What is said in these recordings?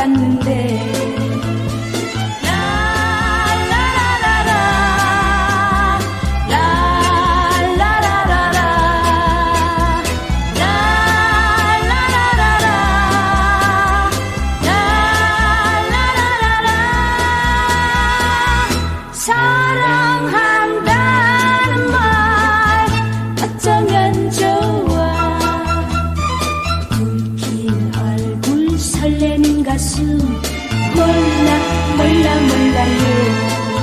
왔는데 사랑한다는 말 어쩌면 좋아 붉힌 얼굴 설레는 가슴 몰라요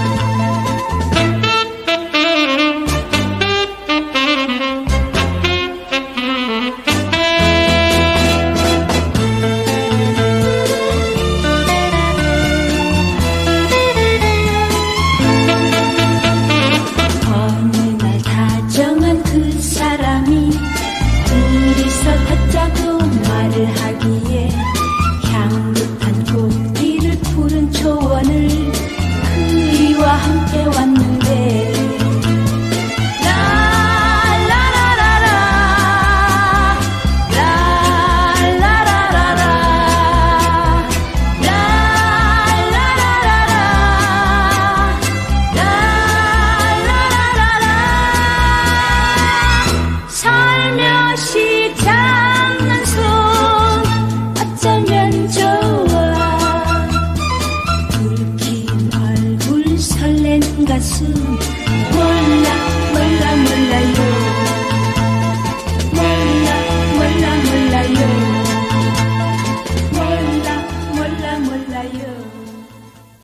말을 하기에 향긋한 꽃길을 푸른 초원을 그리와 함께 왔는데 라라라라라 라라라라라 라라라라라 라라라라라 살며시 잡는 손 어쩌면 좋아 붉힌 얼굴 설레는 가슴 몰라